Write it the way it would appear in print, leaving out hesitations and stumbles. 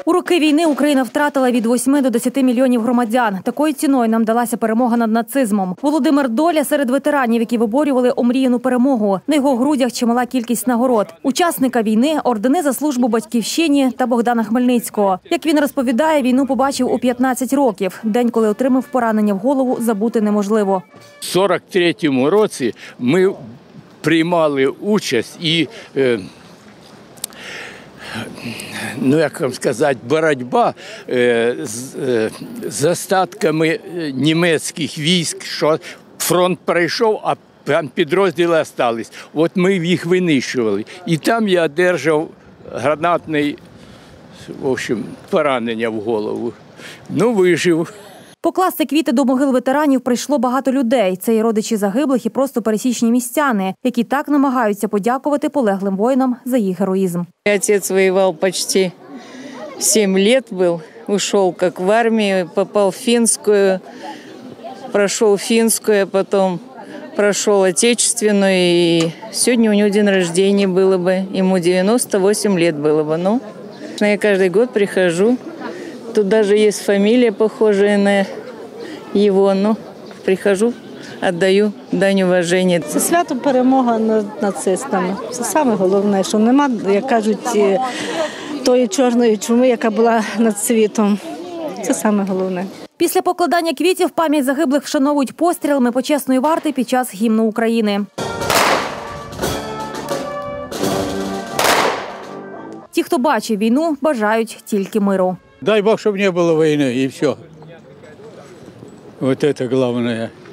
У роки війни Україна втратила від 8 до 10 мільйонів громадян. Такою ціною нам далася перемога над нацизмом. Володимир Доля серед ветеранів, які виборювали омріяну перемогу. На його грудях чимала кількість нагород. Учасника війни, ордени за службу батьківщині та Богдана Хмельницького. Як він розповідає, війну побачив у 15 років. День, коли отримав поранення в голову, забути неможливо. У 43-му році ми приймали участь і як вам сказати, боротьба з остатками німецьких військ, що фронт пройшов, а там підрозділи залишились. От ми їх винищували. І там я одержав гранатне, в общем, поранення в голову. Вижив. Покласти квіти до могил ветеранів прийшло багато людей. Це і родичі загиблих, і просто пересічні містяни, які так намагаються подякувати полеглим воїнам за їх героїзм. Отець воював почти 7 років, ушов як в армію, попав в фінську, пройшов фінську, а потім пройшов отечественну. І сьогодні у нього день народження було б, йому 98 років було б. Я кожен рік приходжу. Тут даже есть фамилия, похожая на его. Прихожу, віддаю дань уваження. Це свято перемога над нацистами. Це саме головне, що нема, як кажуть, тої чорної чуми, яка була над світом. Це саме головне. Після покладання квітів пам'ять загиблих вшановують пострілами почесної варти під час гімну України. Ті, хто бачив війну, бажають тільки миру. Дай Бог, чтобы не было войны, и все. Вот это главное.